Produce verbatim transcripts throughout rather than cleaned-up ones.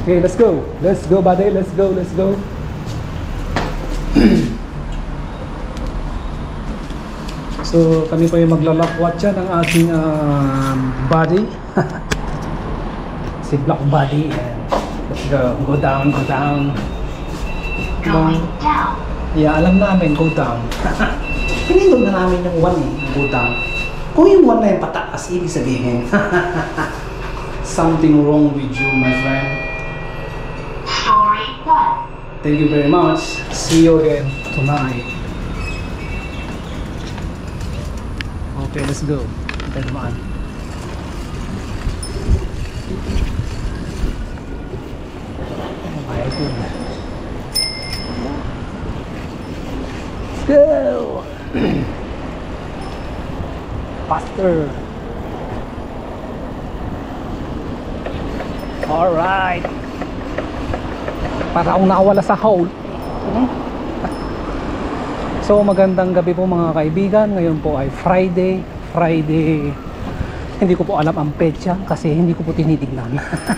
Okay, let's go. Let's go, buddy. Let's go, let's go. So, kami po yung maglalakwat dyan ng ating uh, body. Si Black Body. And let's go. Go down, go down. Going down. Yeah, alam namin, go down. Pinindot na namin yung one eh, go down. Kung yung one na yung pataas, ibig sabihin, something wrong with you, my friend. Story one. Thank you very much. See you again tonight. Okay, let's go. Ito naman. Oh my goodness. Let's go. Faster. Alright. Para akong nakawala sa hole. So magandang gabi po mga kaibigan. Ngayon po ay Friday. Friday. Hindi ko po alam ang petsa kasi hindi ko po tinitignan.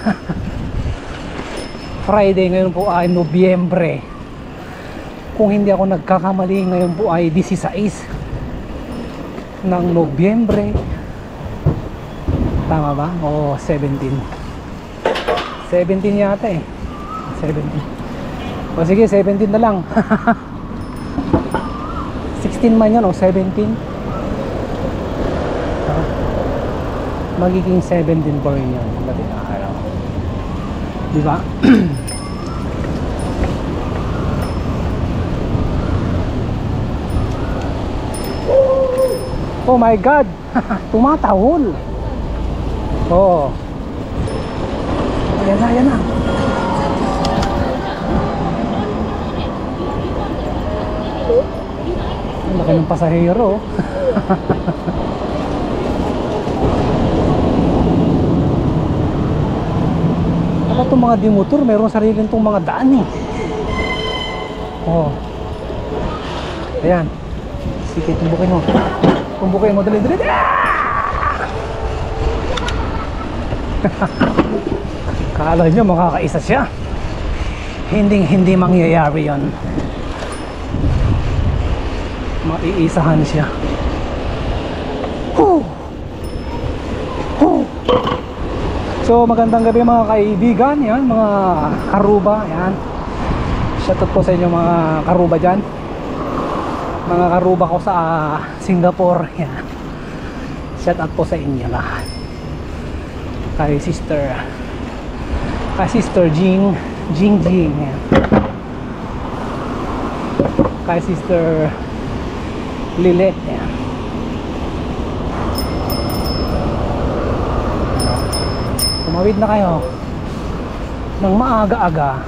Friday ngayon po ay Nobyembre. Kung hindi ako nagkakamali, ngayon po ay sixteen ng Nobyembre. Tama ba? O seventeen. seventeen yata eh. seventeen. O sige, seventeen na lang. sixteen man yan o seventeen. Uh, magiging seventeen pa rin yan. Dati na araw. Diba? Oh my God! Tumatahol! Oh. Ayan na, ayan na. Ang laki ng pasahero. Ano itong mga dimotor? Meron sariling itong mga daan eh. Oh. Ayan. Sige, tumbukin mo. Tumbukin mo, dali, dali. Kala nyo makakaisa siya. Hindi, hindi mangyayari yan. Maiisahan siya. Whew. Whew. So magandang gabi mga kaibigan. Yan, mga karuba. Yan. Shoutout po sa inyo mga karuba dyan. Mga karuba ko sa uh, Singapore. Yan. Shoutout po sa inyo lahat. Kay sister Kay sister Jing Jing Jing. Yan. Kay sister Lilet. Yan. Tumawid na kayo ng maaga-aga.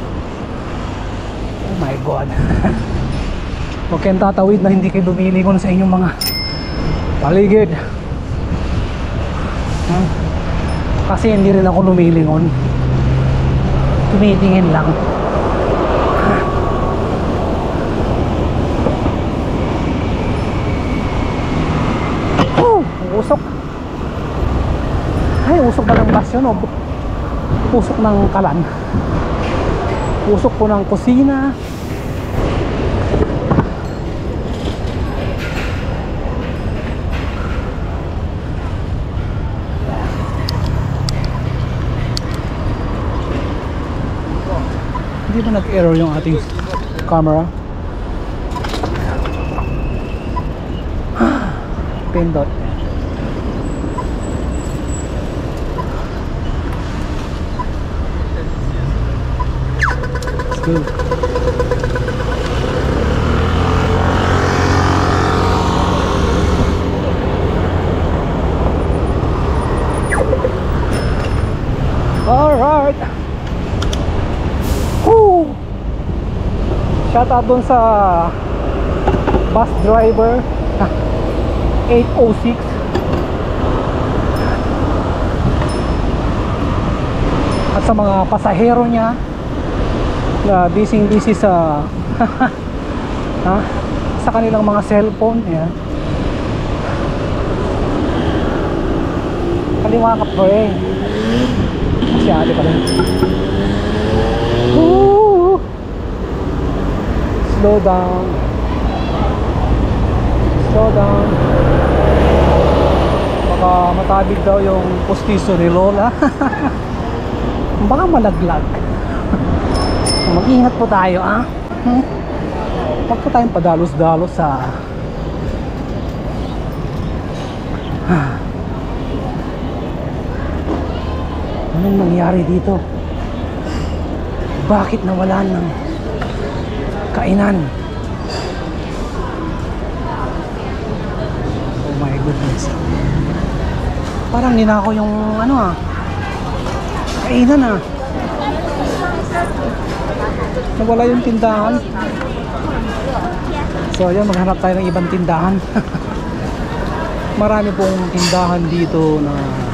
Oh my God. Huwag kayong tatawid na hindi kayo lumilingon sa inyong mga paligid. Hmm? Kasi hindi rin ako lumilingon. Tumitingin lang. Oh, usok. Ay, usok ba ng bus yun o? Usok ng kalan. Usok po ng kusina. Hindi ba nag-error yung ating camera? Pindot. Let's go. Alright. Woo! Shout out dun sa bus driver eight oh six. At sa mga pasahero niya na busy busy sa ha? Sa kanilang mga cellphone. Yan. Kaliwa ka pre. Si ate pala. Woo! Slow down. Slow down. Baka matabig daw yung postiso ni Lola. Baka malaglag. Mag-ingat po tayo, ah. Hmm? Huwag po tayong padalos-dalos sa anong nangyari dito? Bakit nawalan ng kainan? Oh my goodness. Parang ninako yung ano ah, kainan ah. Nawala yung tindahan. So ayan, maghanap tayo ng ibang tindahan. Marami pong tindahan dito na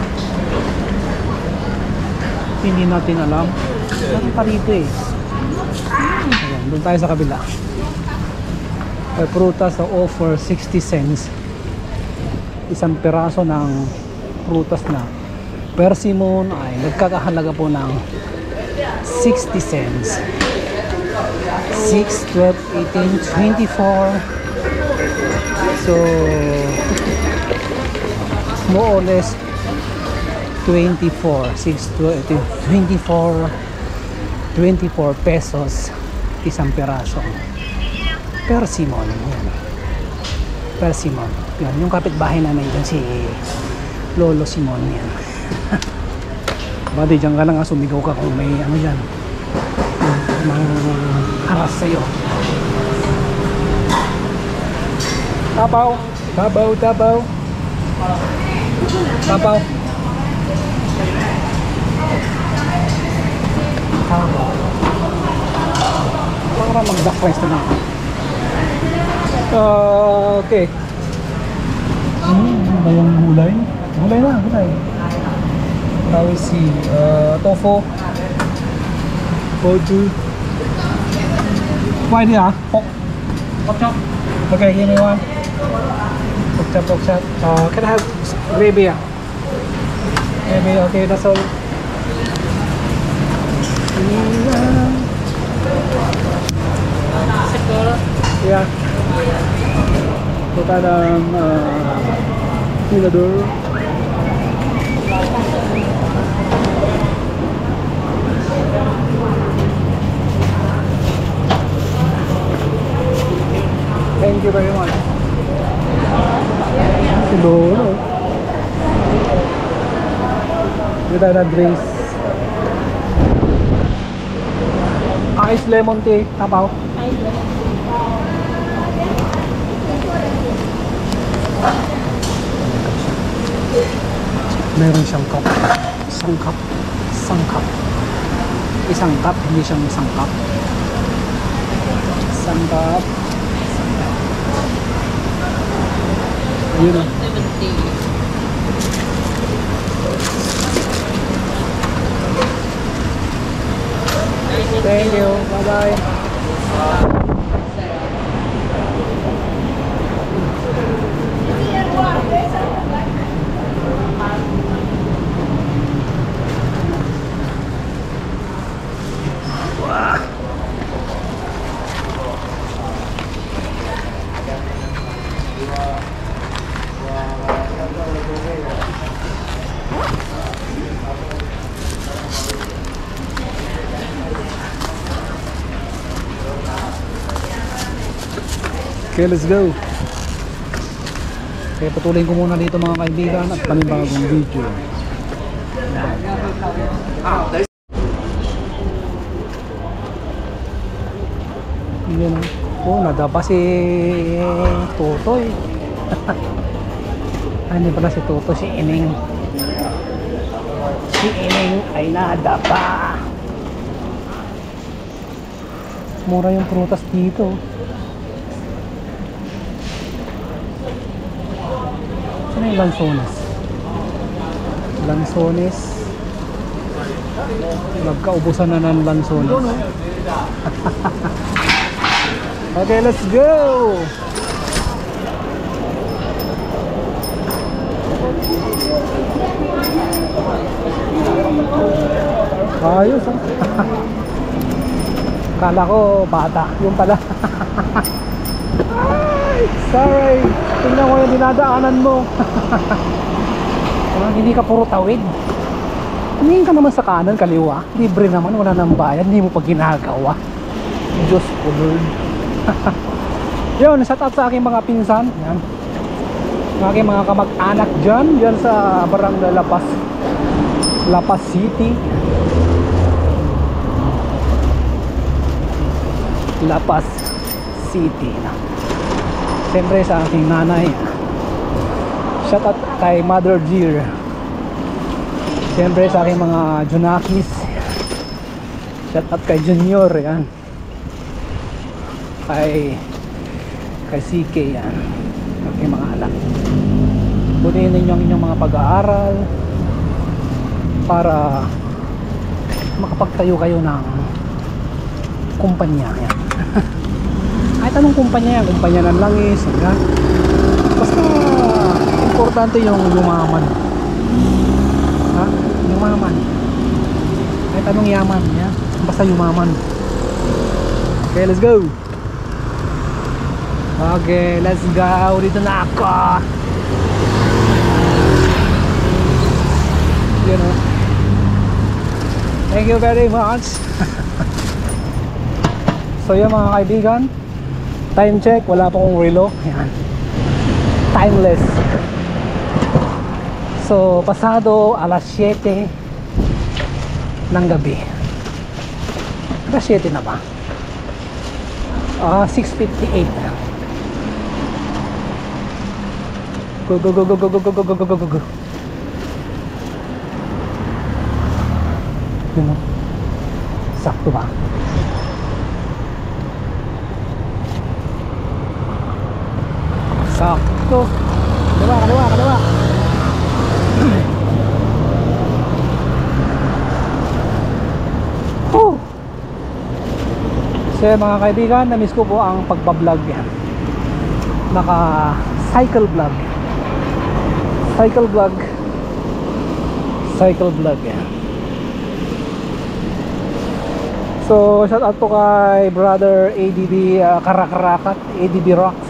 hindi natin alam. Meron pa rito eh. Ayan, doon tayo sa kabila. May prutas na offer sixty cents. Isang piraso ng prutas na persimmon ay nagkakahalaga po ng sixty cents. six, twelve, eighteen, twenty-four. So more or less twenty-four, six, twelve, eighteen, twenty-four, twenty-four pesos isang peraso. Persimmon. Yan. Persimmon. Yan, yung kapitbahay namin dyan si Lolo Simon. Yan. Badi dyan ka lang, sumigaw ka kung may ano dyan, mang haras sa'yo. Tabaw. Tabaw, tabaw. Tabaw. Tabaw. Para mag-duck rice na lang. Uh, okay. Hmm, ano ba yung gulay? Gulay na, gulay. I will see. Uh, tofu. Tofu. Why di ah? Pork. Pork chop. Okay, give me one. Pork chop, pork chop. Uh, can I have gravy ah? Gravy, okay, that's all. Yeah. Kita ng uh, tilador. Thank you very much. Siguro. Kita na drinks. Ice lemon tea. Tapaw. Ice lemon tea. Meron siyang cup. Isang cup. Isang cup. Isang cup. Hindi siyang isang cup. Isang cup. Ayun o. Thank you. Bye-bye. Okay, let's go. Okay, patuloyin ko muna dito mga kaibigan at panibagong video. Yan o. Oh, nadapa si Totoy. Ay, hindi pala si Toto, si Ining. Si Ining ay nadapa. Mura yung prutas dito. Ano yung lansones? Lansones. Nagkaubusan na ng lansones. Okay, let's go! Ayos ah. Kala ko bata, yung pala. Ay, sorry. Tingnan mo yung dinadaanan mo. Ah, hindi ka puro tawid. Tumingin ka naman sa kanan, kaliwa. Libre naman, wala nang bayad. Hindi mo pa ginagawa. Diyos ko Lord. Yun, shout out sa aking mga pinsan. Yan. Ang aking mga kamag-anak dyan. Dyan sa Barangay La Paz, La Paz City. La Paz City. Siyempre sa aking nanay. Shout out kay Mother Dear. Siyempre sa aking mga Junakis. Shout out kay Junior. Yan. Kay Kay C K. Yan. Aking mga anak. Bunin ninyo ang inyong mga pag-aaral para makapagtayo kayo ng kumpanya. Yan. Kahit anong kumpanya yan, kumpanya ng langis, yan. Basta importante yung yumaman. Ha? Yumaman. Kahit anong yaman, yan. Basta yumaman. Okay, let's go. Okay, let's go. Dito na ako. You know. Thank you very much. So yun mga kaibigan, time check, wala pa akong relo. Yan. Timeless. So pasado alas siyete ng gabi. Alas siyete na ba? Ah, uh, six fifty-eight. Go go go go go go go go go go go go. Yun o. Sakto ba? Sakto. Kaliwa, kaliwa, kaliwa. Whew. So mga kaibigan, na-miss ko po ang pagbablog yan. Naka cycle vlog. Cycle vlog. Cycle vlog yan. So shout out po kay brother A D B uh, Karakarakat, A D B Rocks.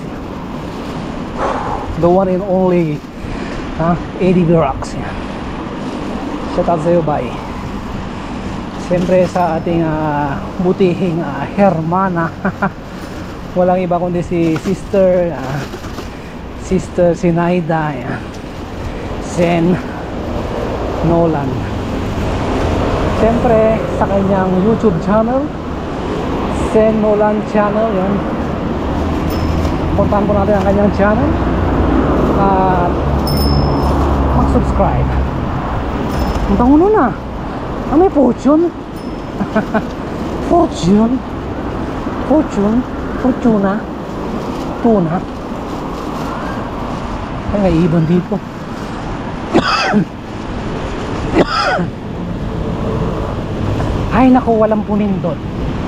The one and only huh? A D B Rocks. Shout out sa iyo, bye. Siyempre sa ating uh, butihing uh, hermana. Walang iba kundi si sister uh, Sister Sinaida, yan. Sen Nolan. Siyempre sa kanyang YouTube channel, Sen Nolan Channel, yan. Puntahan po natin ang kanyang channel at mag-subscribe. Ang bangulo na. Ah, may fortune. Fortune. Fortune. Fortuna. Tuna. Ay, may ibon dito. Ay, naku, walang punindot.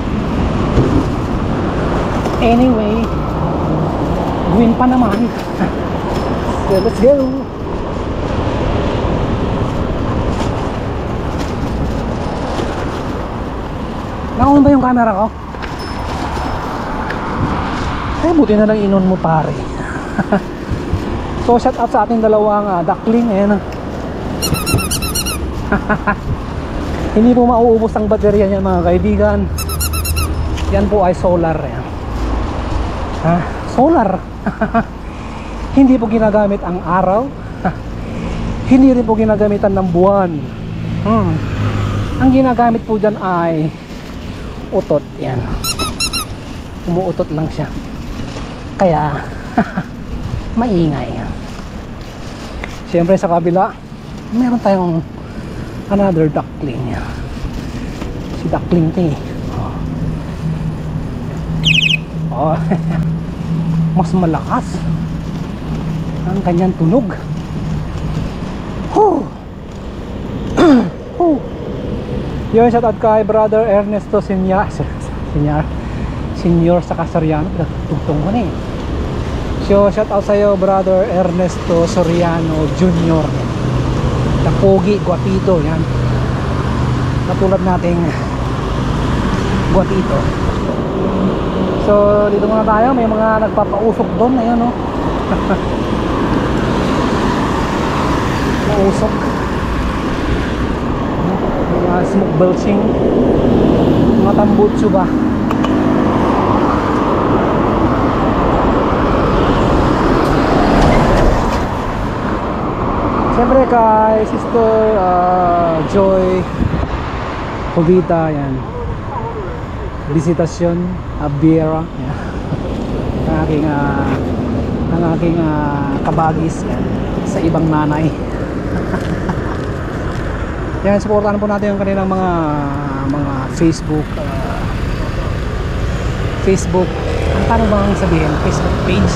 Anyway, win pa naman. So, let's go. Nakaon ba yung camera ko? Eh, buti na lang inon mo, pare. So, shout out sa ating dalawang uh, duckling. Ayan. Hindi po mauubos ang baterya niyan mga kaibigan. Yan po ay solar. Yan. Ha? Solar. Hindi po ginagamit ang araw. Hindi rin po ginagamitan ng buwan. hmm. Ang ginagamit po dyan ay utot. Yan. Umuutot lang siya. Kaya maingay. Siyempre sa kabila meron tayong another duckling. Si duckling ito eh. Oh. Mas malakas ang kanyang tunog. Huh. Huh. Yun, shout out kay brother Ernesto Senior Senior Senior sa Kasariano. Tugtong ko na eh. So shout out sa iyo brother Ernesto Soriano Junior Tapogi, guapito. Yan. Katulad nating Guatito. So dito muna tayo, may mga nagpapausok doon, ayun no. Pausok. Mga smoke belching, mga tambutsu ba. Siyempre kay Sister uh, Joy Jovita, yan, Visitasyon Abiera, yan. Ang aking uh, ang aking uh, kabagis, yan, sa ibang nanay. Yan, supportahan po natin yung kanilang mga mga Facebook uh, Facebook, ang paano bang sabihin, Facebook page.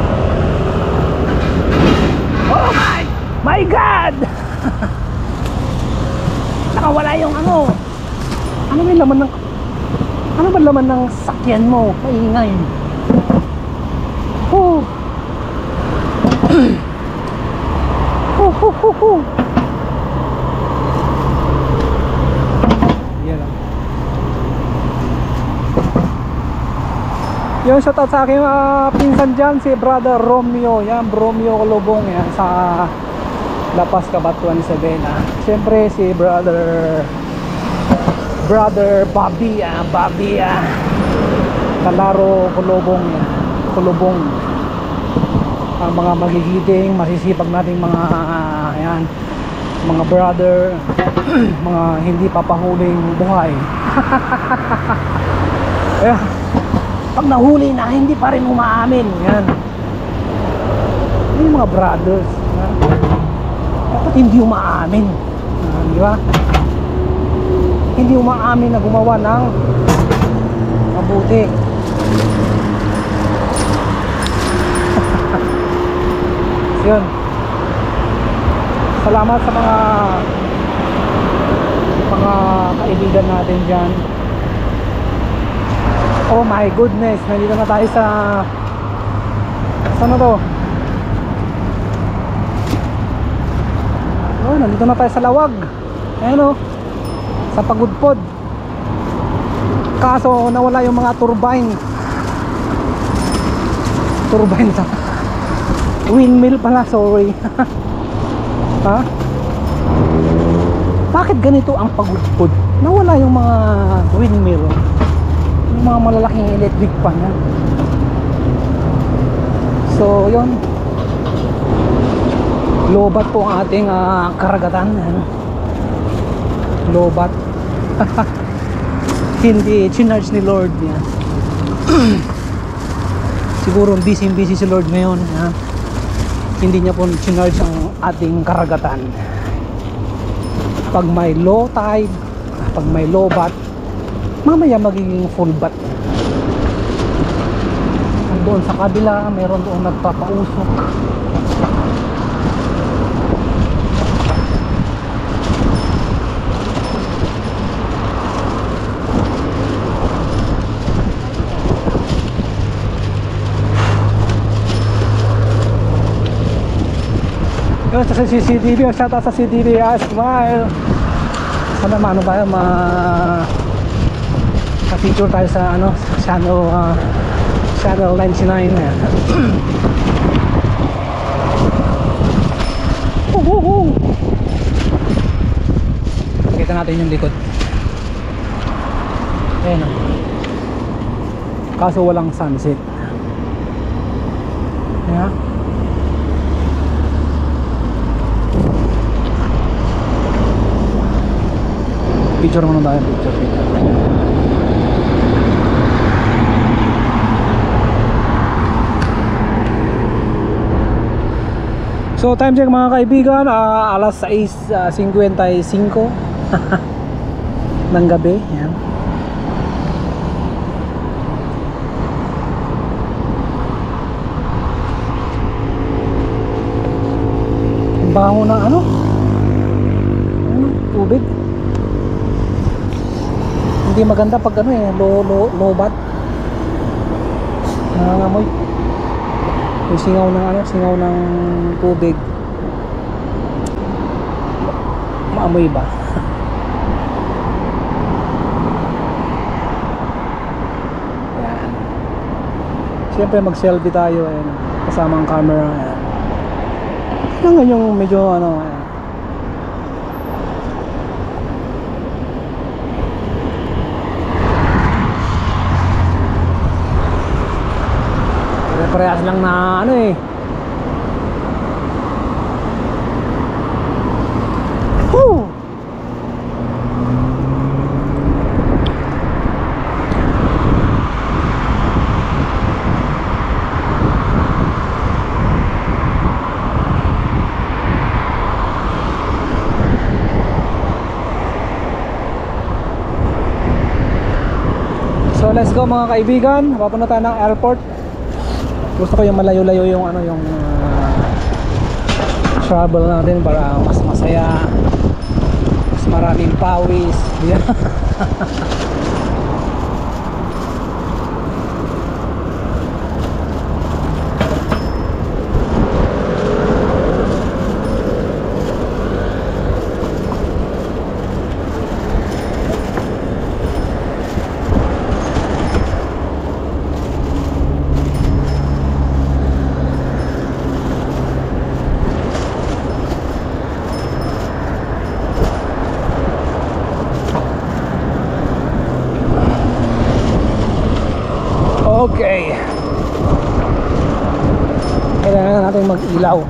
Oh my my God! Nakawala yung ano. Ano ba yung laman ng ano ba laman ng sakyan mo? Maingay. Oh. Oh, oh, oh, oh. Yung shoutout sa aking uh, pinsan dyan, si Brother Romeo. Yan, Romeo Colobong, yan, sa La Paz, Cabatuan, Isabela. Siyempre si Brother Brother Bobby, ah, Bobby, ah, Kalaro Colobong, yan, Colobong. Ang mga magigiting, masisipag nating mga uh, yan, mga brother, mga hindi papahuling buhay. Ayan. Pag nahuli na, hindi pa rin umaamin. Yan. Yung mga brothers, yan, dapat hindi umaamin. Yan, di ba? Hindi umaamin na gumawa ng mabuti. Yun. Salamat sa mga mga kaibigan natin dyan. Oh my goodness, nandito na tayo sa saan na to? Oh, nandito na tayo sa Lawag. Ayan o, sa Pagudpod. Kaso nawala yung mga turbine. Turbine sa windmill pala, sorry. Ha? Bakit ganito ang Pagudpod? Nawala yung mga windmill, yung mga malalaking electric pan yan. So yun, lobat po ang ating uh, karagatan, ano? Lobat. Hindi chinarge ni Lord yan. Siguro busy busy si Lord ngayon, ha? Hindi niya po chinarge ang ating karagatan. Pag may low tide, pag may low bat, mamaya magiging full bat. Doon sa kabila, meron doon nagpapausok. Yun, sa C C T V, shout out sa C C T V, ah, smile. Sana maano ba ma ka-feature tayo sa ano, channel uh, channel ninety-nine. Oh, oh, oh. Kita natin yung likod. Ayan, oh. Kaso walang sunset. Yeah. Picture muna tayo, picture, picture. So time check mga kaibigan, uh, alas sais fifty-five ng gabi. Yan. Ang baho ng ano? Ano? Tubig. Hindi maganda pag ano eh, low, low, low bat. Nangangamoy. Yung singaw ng ano, singaw ng tubig. Maamoy ba? Siyempre mag-selfie tayo, ayan, kasama ang camera. Ayan. Kailangan yung medyo ano, ayan. Parehas lang na ano eh. Whew! So let's go mga kaibigan, papunta tayo ng airport. Gusto ko yung malayo-layo yung ano yung uh, travel natin para mas masaya, mas maraming pawis. Yeah. Okay. Kailangan natin mag-ilaw.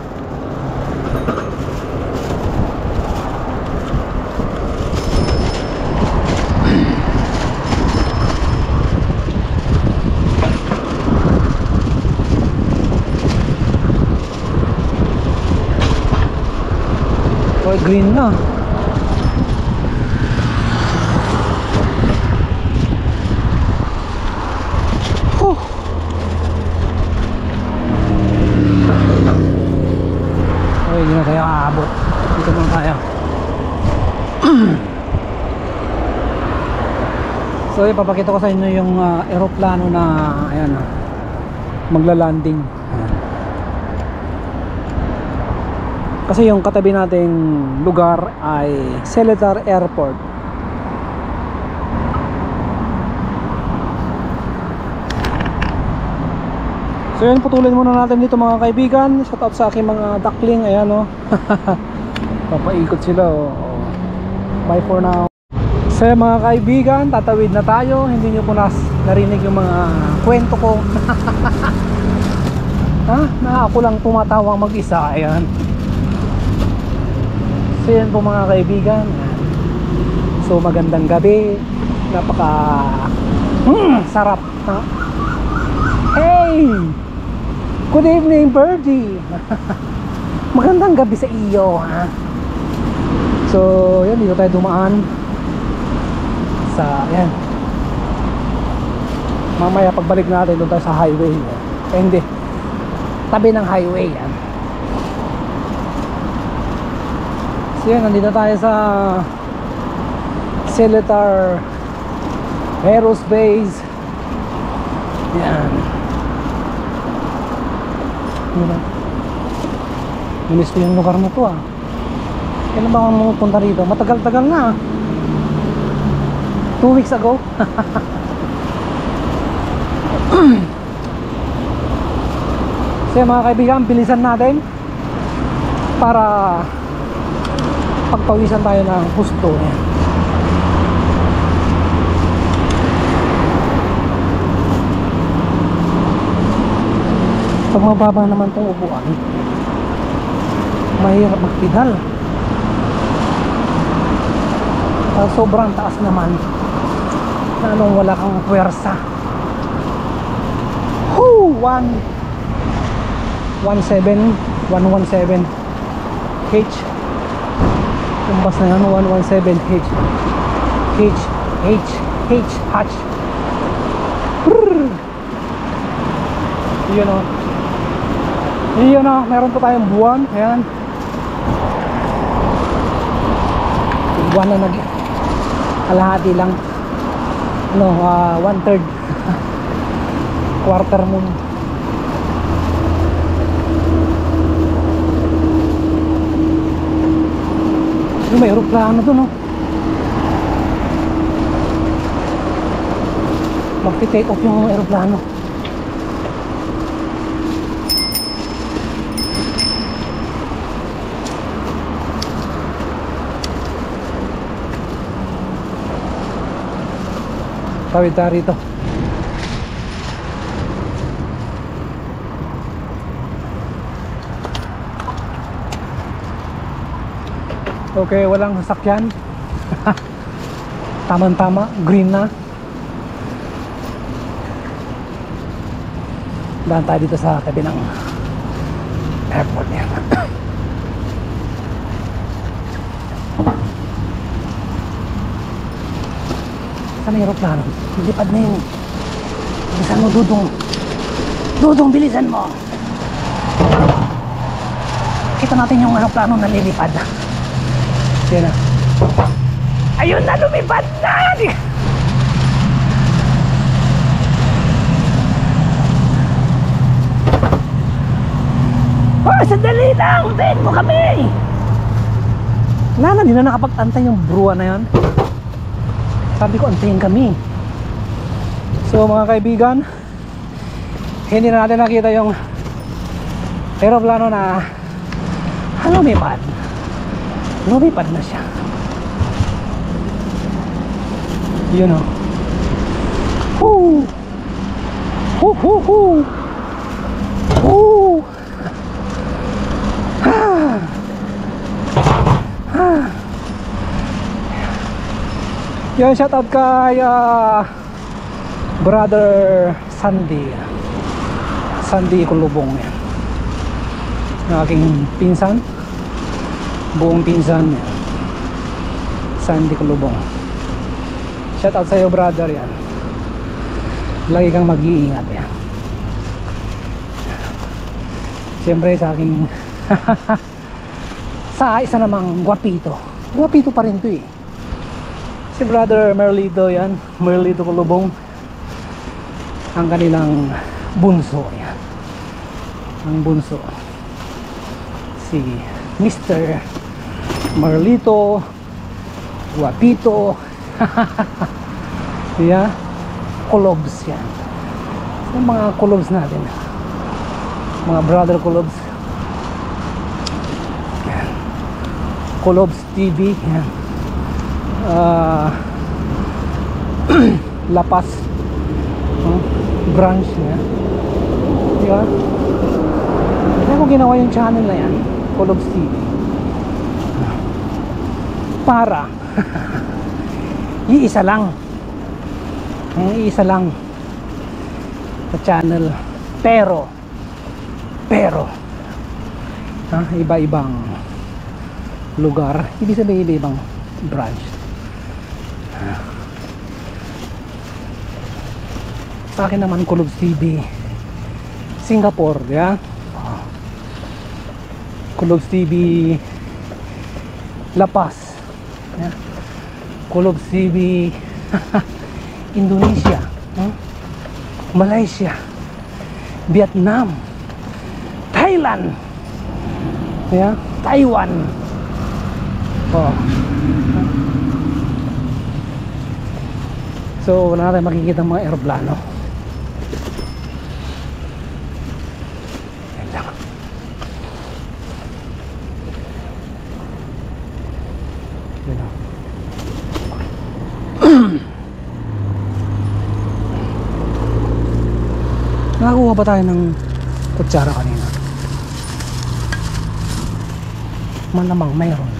Oh, green na. Hindi na tayo aabot. Dito muna tayo. So ipapakita ko sa inyo yung uh, aeroplano na ayan, uh, magla-landing. Ayan. Kasi yung katabi nating lugar ay Seletar Airport. So yun, putulin muna natin dito mga kaibigan. Shout out sa aking mga duckling. Ayan o, oh. Papaikot sila o. Oh. Bye for now. So yun, mga kaibigan, tatawid na tayo. Hindi nyo po nas narinig yung mga kwento ko. Ha? Na ako lang tumatawang mag-isa. Ayan. So yun po mga kaibigan. So magandang gabi. Napaka hmm, sarap. Ha? Hey! Good evening, Birdie. Magandang gabi sa iyo, ha? So, yan, dito tayo dumaan sa, yan. Mamaya pagbalik natin doon tayo sa highway. Eh, hindi. Tabi ng highway, yan. So, yan, nandito tayo sa Seletar Aerospace. Yan. Minis ko yung lugar na to, ah. Kailan ba ako pupunta rito? Matagal-tagal na, ah. Two weeks ago. So mga kaibigan, bilisan natin para pagpawisan tayo ng husto. Pag mababa naman itong upuan, mahirap magpedal. Pag sobrang taas naman, lalong wala kang puwersa. Whoo! one one seven one one seven H. Tumbas na yan, one one seven H. H H H H. Brrr. Yun o. Yun o, meron pa tayong buwan. Ayan. Buwan na nag kalahati lang. No, uh, one third. Quarter moon. Yung may aeroplano doon, no? Magti-take off yung aeroplano. Tawid tayo rito. Okay, walang sasakyan. Tama-tama, green na. Daan tayo dito sa tabi ng airport yan. Saan ang aeroplano? Lipad na yun. Bilisan mo, Dudong. Dudong, bilisan mo. Kita natin yung aeroplano na nilipad. Yan na. Ayun na, lumipad na! Oh, sandali lang! Untayin mo kami! Nana, di na nakapag-antay yung bruwa na yan. Sabi ko, antayin kami. So mga kaibigan, hindi na natin nakita yung aeroplano na lumipad. Lumipad na siya. Yun o. Hoo! Hoo hoo hoo! Hoo! Ha! Ha! Yan, shout out kay uh, brother Sandy. Sandy Kulubong yan. Yung aking pinsan. Buong pinsan yan. Sandy Kulubong. Shout out sa'yo, brother, yan. Lagi kang mag-iingat yan. Siyempre sa aking sa isa namang guwapito. Guwapito pa rin to eh. Si brother Merlito yan. Merlito Kulubong. Ang kanilang bunso yan. Ang bunso si Mister Merlito Guwapito. Yeah, Kulobs yan. Yung mga Kulobs natin, mga brother Kulobs. Yan. Kulobs T V yan. Uh, Lapas uh, branch yan. Diba? Kaya ko ginawa yung channel na yan, Kulobs T V, para iisa lang, iisa lang sa channel, pero pero ha, iba-ibang lugar, ibig sabihin iba-ibang branch. Sa akin naman Kulobs T V Singapore, yeah? Kulobs T V La Paz, yeah? Kulobs T V Indonesia, huh? Malaysia, Vietnam, Thailand, yeah? Taiwan. Oh. So wala na tayong makikita mga aeroplano. Yan lang. Yan lang. Nakakuha pa tayo ng kutsara kanina. Malamang mayroon.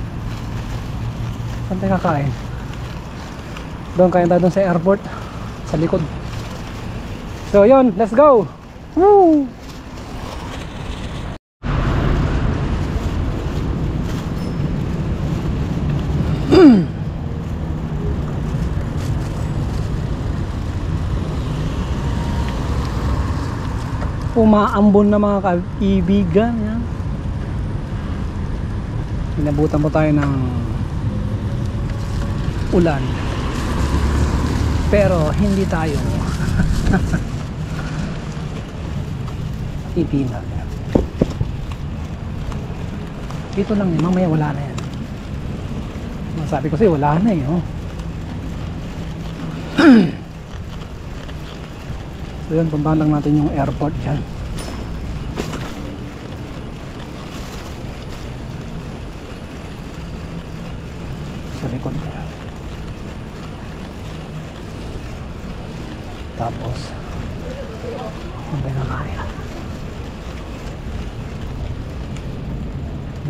Saan tayo kakain? Doon kain tayo doon sa airport, sa likod. So yun, let's go! Woo! Umaambon na mga kaibigan yan. Inabutan po tayo ng ulan, pero hindi tayo ipinag. Dito lang eh, mamaya wala na yan. Masabi ko sa'yo, wala na eh, oh. So yun, puntahan lang natin yung airport dyan. Sa likod.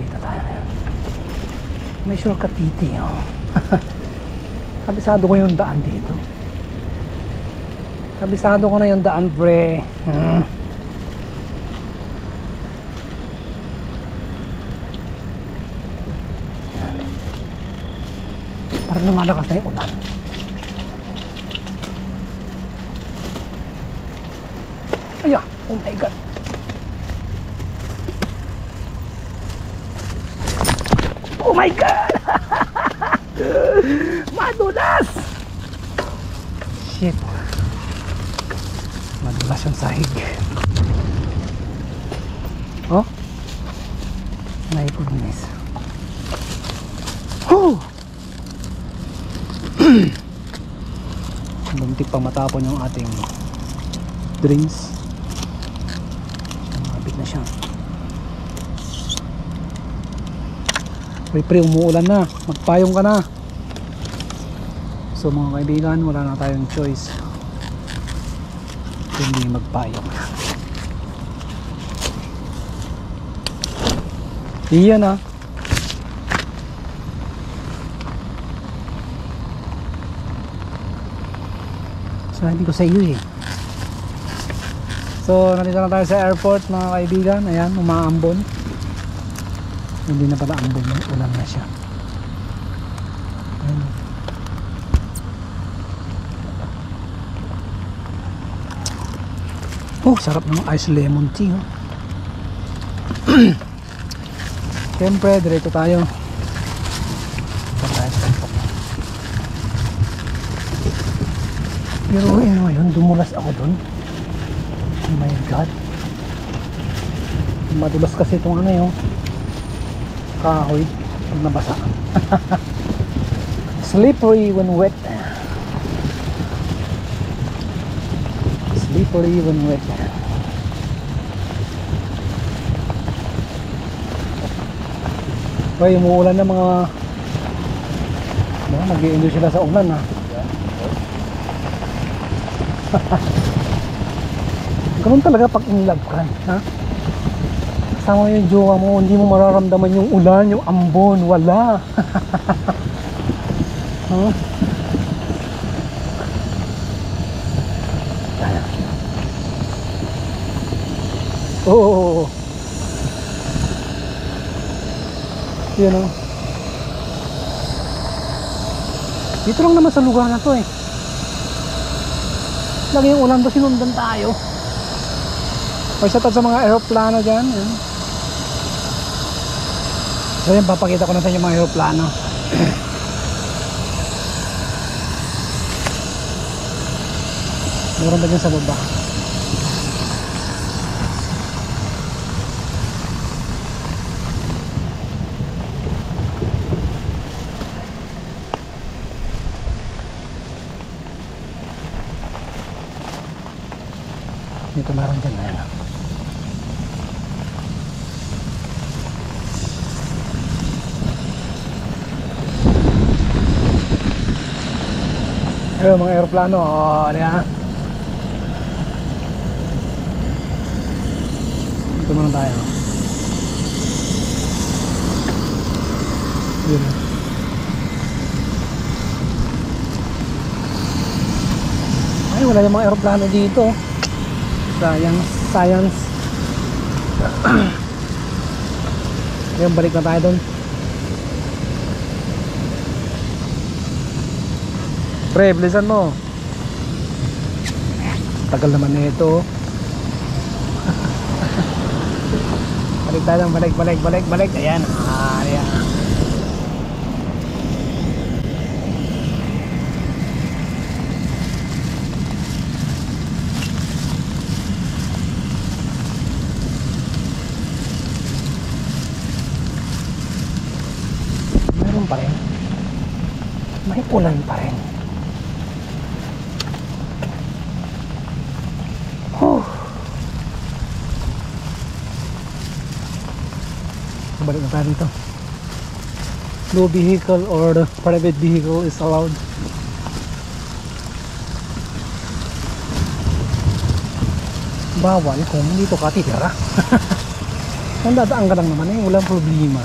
dito tayo ngayon. May shortcut dito, oh. Kabisado ko yung daan dito. Kabisado ko na yung daan, pre. Hmm. Parang lumalakas na yung ulan. Aya, oh my god. Oh my god. Madulas. Shit. Madulas yung sahig. Oh. My goodness. Whew. Muntik pa matapon yung ating drinks. Mabit na siya. Pre, pre, umuulan na. Magpayong ka na. So mga kaibigan, wala na tayong choice kundi magpayong. Iyan ah. Sabi ko sa iyo eh. So nandito na tayo sa airport mga kaibigan. Ayan, umaambon. Hindi na pala ambon, ulan na siya. Ayan. Oh, sarap ng ice lemon tea, oh. Siyempre, diretso tayo. Pero ano yun, dumulas ako dun. Oh my god. Madulas kasi itong ano yun, kahoy pag nabasa. Slippery when wet. Slippery when wet. Hoy, umuulan na mga nag-i-enjoy sila sa ulan ha. Ganun talaga pag in love ka, ha? Kasama yung jowa mo, hindi mo mararamdaman yung ulan, yung ambon, wala. Huh? Oo, oh, oh, oh. Yun o. Dito lang naman sa lugar na to eh. Lagi yung ulan to, sinundan tayo. O isa to sa mga aeroplano dyan. Yan. So yun, papakita ko na sa inyo mga aeroplano. Meron ba dyan sa baba? Dito meron dyan, ayan. Ayun, mga aeroplano, o, ano yan? Dito muna tayo. Yun. Ay, wala yung mga aeroplano dito. Science, science. Ngayon, balik na tayo doon. Pre, bilisan mo. Tagal naman na ito. Balik tayo lang, balik, balik, balik, balik. Ayan, ah, ayan. Meron pa rin. May ulan pa rin. Balik na tayo dito. No vehicle or the private vehicle is allowed. Bawal kung dito ka titira. Kung dadaan ka lang naman eh, walang problema.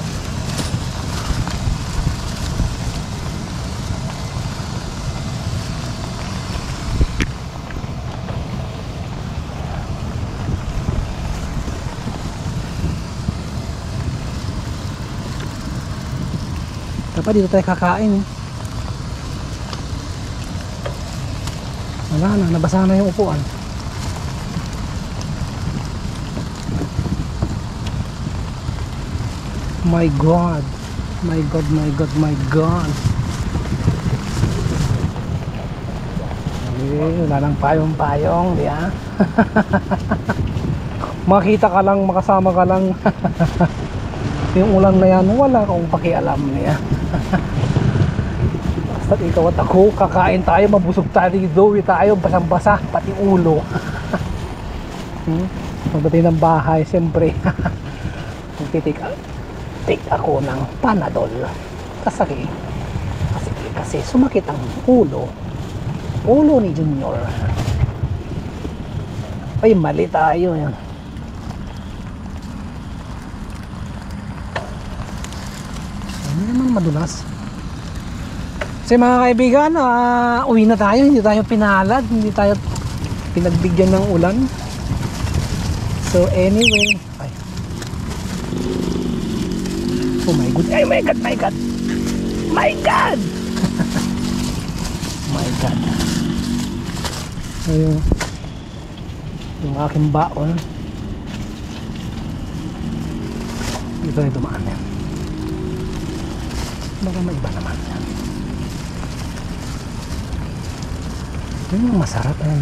Dapat dito tayo kakain. Wala na, nabasa na yung upuan. My God, my God, my God, my God. Eh, wala nang payong-payong, di ba? Makita ka lang, makasama ka lang. Yung ulan na yan, wala akong pakialam niya. Basta ikaw at ako, kakain tayo, mabusog tayo, dowi tayo, basang-basa, pati ulo. Hmm? Pagdating ng bahay, siyempre, magtitik take ako ng Panadol. Kasi, kasi, kasi sumakit ang ulo. Ulo ni Junior. Ay, mali tayo yan. Hindi naman madulas. Kasi mga kaibigan, uh, uwi na tayo. Hindi tayo pinalad, hindi tayo pinagbigyan ng ulan. So anyway, ay. Oh my God, ay my God, my God, my God. My God. Ayun, yung aking baon. Dito ay dumaan yan. Baka may iba naman yan. Yun yung masarap, ano,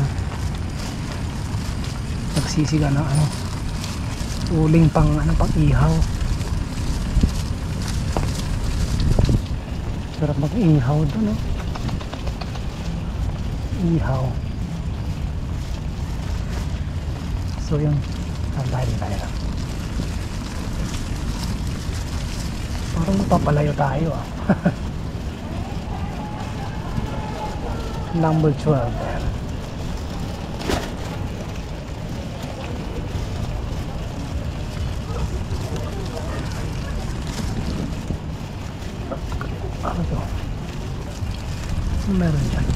nagsisiga ng ano, uling pang ano, pang ihaw. Sarap mag ihaw doon, no? Ihaw. So yun, tayo tayo lang. Parang papalayo tayo, ah. Number twelve there. Ano to? Ano meron dyan?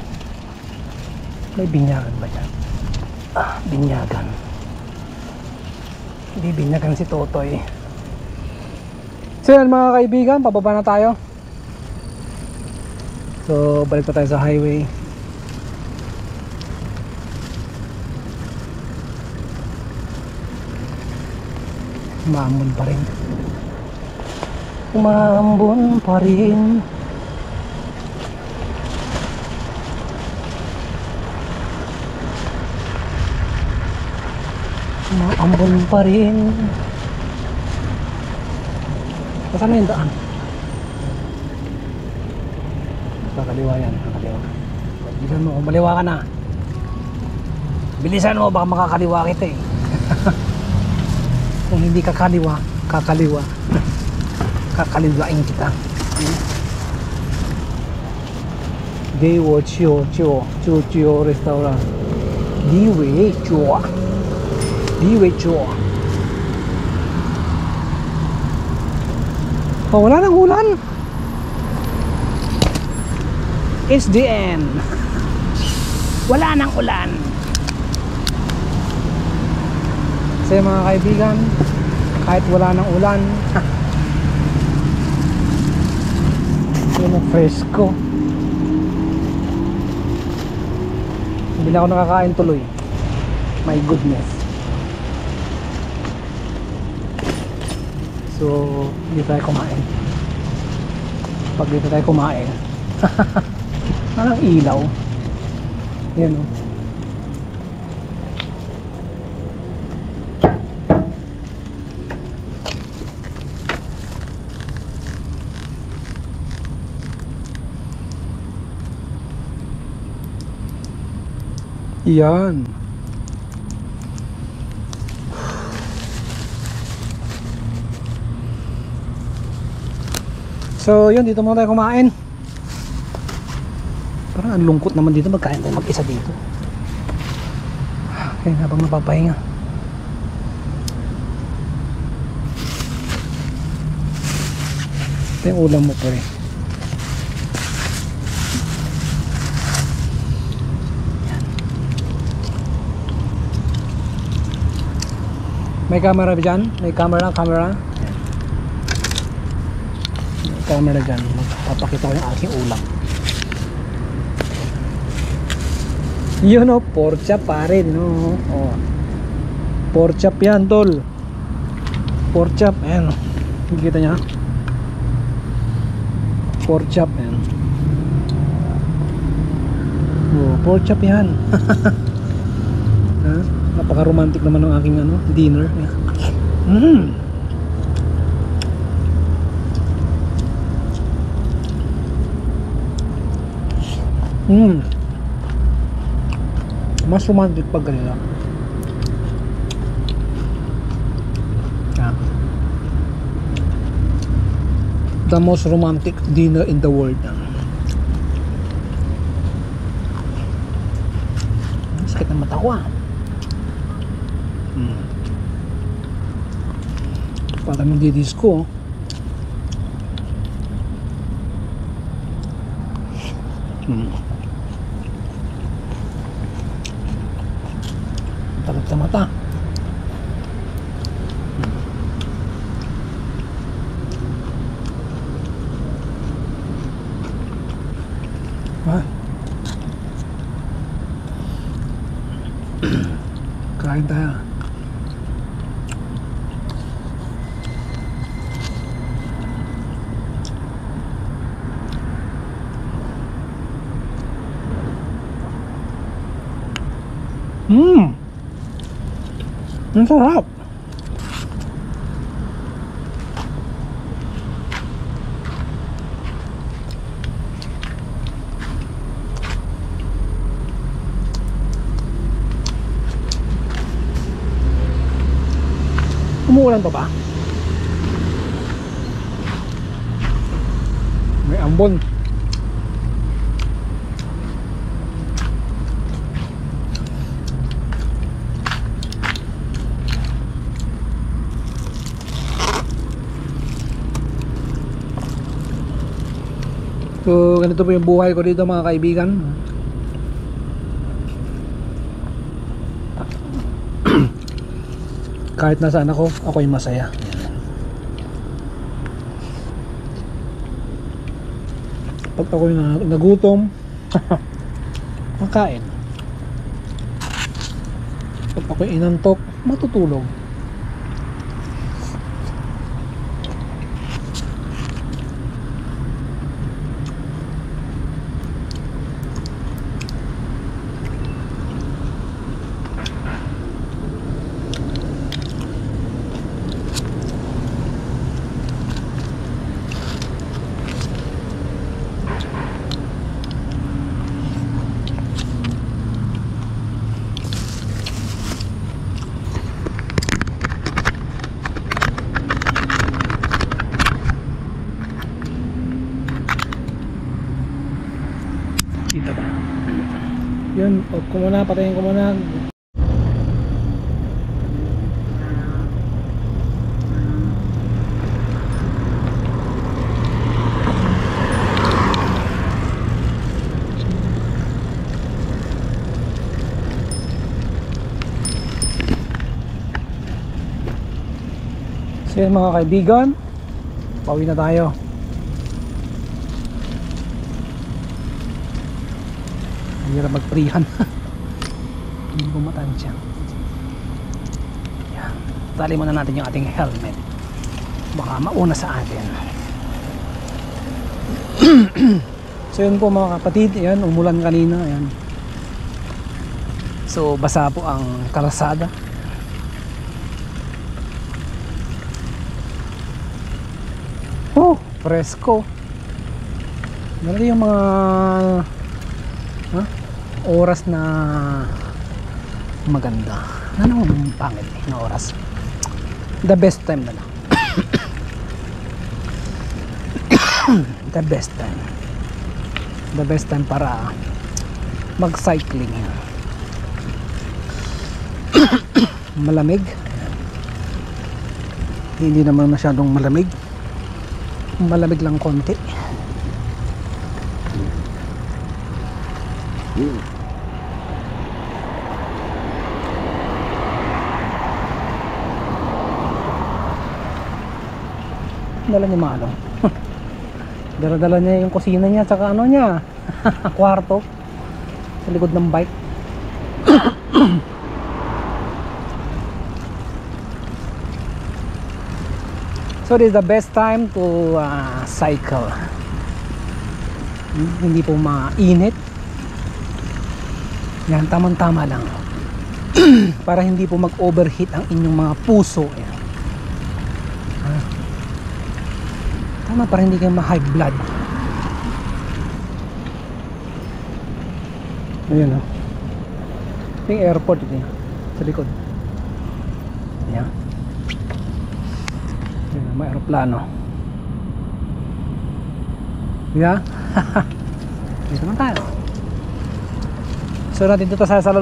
May binyagan ba dyan? Ah, binyagan. Hindi binyagan si Totoy. So yan mga kaibigan, pababa na tayo. So balik na tayo sa highway. Umambon pa rin. Umambon pa rin. Umambon pa rin. Saan na yung daan? Kakaliwa yan, kakaliwa. Bilisan mo, kumaliwa ka na. Bilisan mo, baka makakaliwa kita eh. Kung hindi kakaliwa, kakaliwa. Kakaliwain kita. Dewo Chio Chio Chio Chio Restaurant. Diwe Chio. Diwe Chio. Oh, wala nang ulan. It's the end. Wala nang ulan. Kasi mga kaibigan, kahit wala nang ulan, yung fresco. Hindi na ako nakakain tuloy. My goodness. So, dito tayo kumain. Pag dito tayo kumain, parang ilaw. Yan o. Yan. So yun, dito muna tayo kumain. Parang ang lungkot naman dito, magkain tayo mag-isa dito. Kaya habang napapahinga. Ito yung ulam mo pa rin. May camera ba dyan? May camera, camera. May camera dyan. Magpapakita ko yung aking ulam. Yun o, pork chop pa rin. No? Oh. Pork chop yan, tol. Pork chop, ayan. Nakikita nyo? Pork chop, ayan. Oh, pork chop yan. Ha? Napaka-romantic naman ng aking ano, dinner. Mmm. Mmm. Mas romantic pag ganila. Yeah. The most romantic dinner in the world. Sakit ng mata ko ah. Hmm. Parang magdidisco. Hmm. Takot sa mata. Hmm. Ah. Kain tayo. Mmm. Ang sarap. Umuulan pa ba? May ambon. So, ganito po yung buhay ko dito mga kaibigan. Kahit nasaan ako, ako yung masaya. Pag ako yung nagutom, makain. Pag ako yung inantok, matutulog. Kita ba? Yun, off ko muna, patayin ko muna. So yun mga kaibigan, pauwi na tayo. Hirap mag-freehan. Hindi ko matansya. Yan. Tali muna natin yung ating helmet. Baka mauna sa atin. So yun po mga kapatid. Yan, umulan kanina. Yan. So basa po ang kalsada. Oh, presko. Meron yung mga huh? Oras na maganda. Ano ang pangit na oras? The best time na lang. The best time. The best time para mag-cycling. Malamig. Hindi naman masyadong malamig. Malamig lang konti. Dala niya malo. Dala-dala niya yung kusina niya tsaka ano niya, kwarto sa likod ng bike. So this is the best time to uh, cycle. Hmm, hindi po mainit. Yan, tamang-tama lang. Para hindi po mag-overheat ang inyong mga puso. Yan. Ah. Tama, para hindi kayo ma-high blood. Ayan o. Ito yung airport ito yan, sa likod. Ayan. Ayan, may aeroplano. Ayan. Dito naman tayo. So nandito tayo sa sa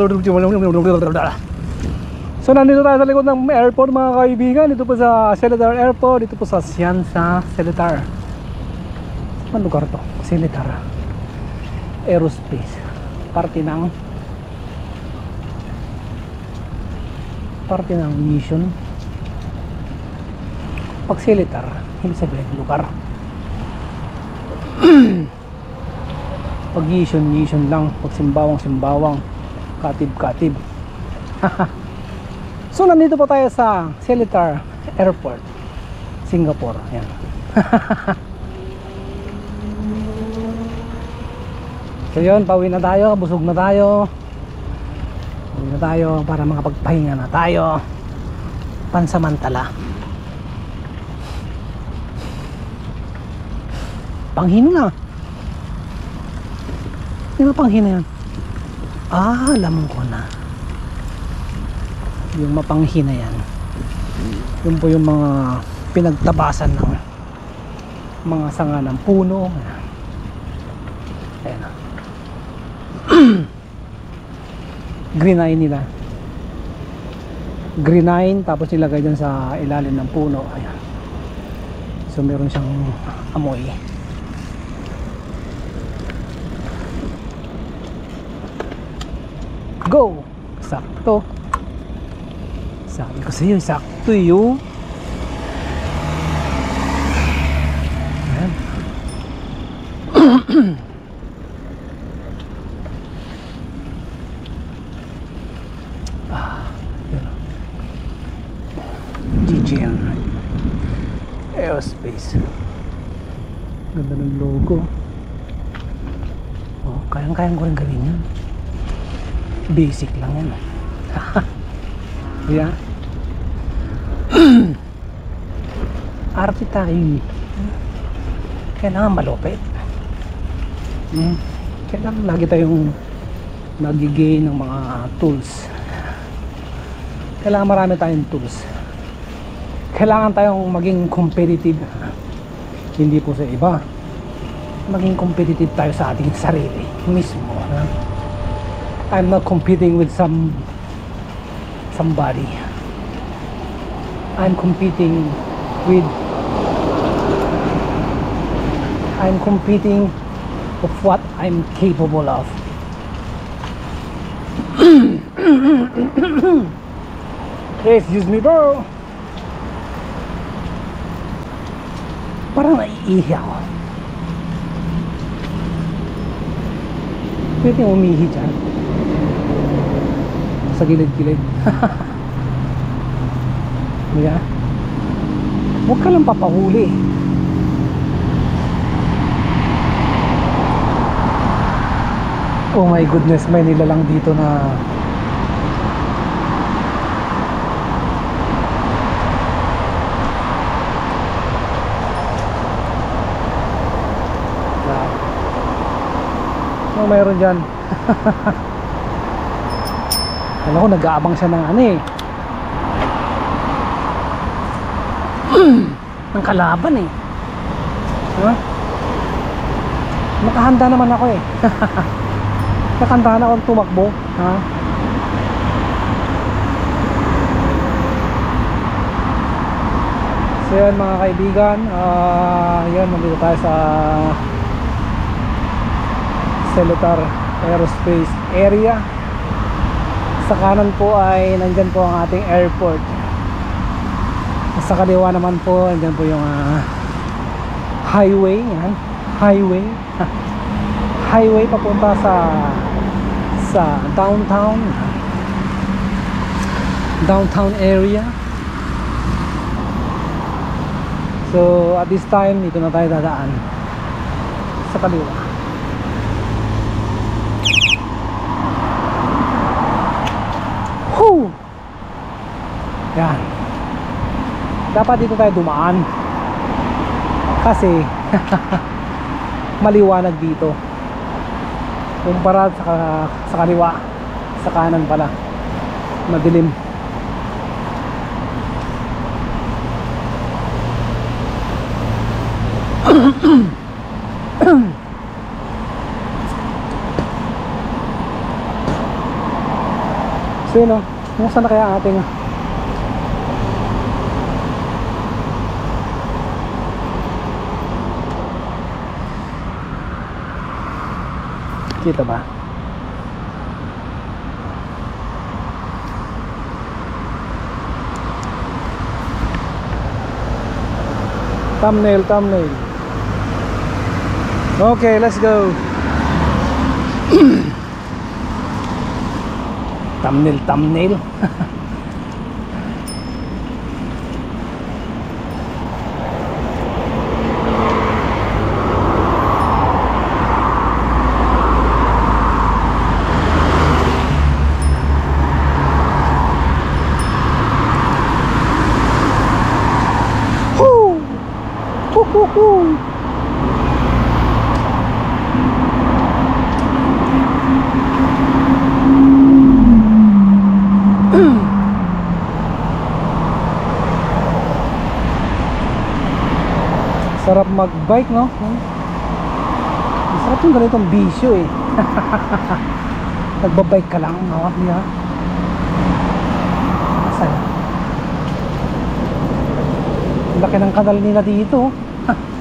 So nandito tayo sa likod ng airport mga kaibigan. Dito po sa Seletar Airport. Dito po sa Siansa Seletar. Saan lugar to? Seletar Aerospace. Parte ng Parte ng mission. Pag Seletar, hindi sabihin lugar. Pag mission, mission lang. Pag simbawang, simbawang. Katib, katib. So nandito po tayo sa Seletar Airport, Singapore. Ayan. So yun, pauwi na tayo. Busog na tayo. Pauwi na tayo para makapagpahinga na tayo pansamantala. Panghino na. Di ba panghina yan? Ah, alam ko na. Yung mapanghina yan. Yun po yung mga pinagtabasan ng mga sanga ng puno. Ayan. Greenine nila. Greenine, tapos nilagay dyan sa ilalim ng puno. Ayan. So meron siyang amoy. Go! Sakto. Sabi ko sa'yo, sakto yun. Ayan. Ah, yun. G G N Aerospace. Ganda ng logo. Oh, kayang-kayang ko rin gawin yan. Basic lang yan. Yeah. Arte tayo. Kailangan malupit. Hmm. Kailangan lagi tayong nagigay ng mga tools. Kailangan marami tayong tools. Kailangan tayong maging competitive. Hindi po sa iba. Maging competitive tayo sa ating sarili mismo. Ha? I'm not competing with some somebody. I'm competing with I'm competing of what I'm capable of. Hey, excuse me bro. Parang naiihi ako. Pwede umihi dyan sa gilid-gilid. Yeah. Huwag ka lang papahuli. Oh my goodness, may nilalang dito na oh, mayroon dyan. Alam ko, nag-aabang siya ng ano eh, ng kalaban eh. Diba? Nakahanda naman ako eh. Nakahanda na akong tumakbo. Ha? So So yan mga kaibigan, uh, yan, nandito tayo sa Seletar Aerospace Area. Sa kanan po ay nandyan po ang ating airport. Sa kaliwa naman po nandyan po yung uh, highway. Yan, highway highway papunta sa sa downtown downtown area. So at this time dito na tayo dadaan sa kaliwa. Whew! Yan, dapat dito tayo dumaan kasi maliwanag dito kumpara sa, sa kaliwa, sa kanan pala madilim. So yun o, kung saan na kaya ang ating kita ba? Thumbnail, thumbnail. Okay, let's go. Thumbnail, thumbnail. Woohoo! Sarap mag-bike, no? Sarap yung ganitong bisyo eh. Nagbabike ka lang, hawak niya. Saan? Laki ng kanal nila dito.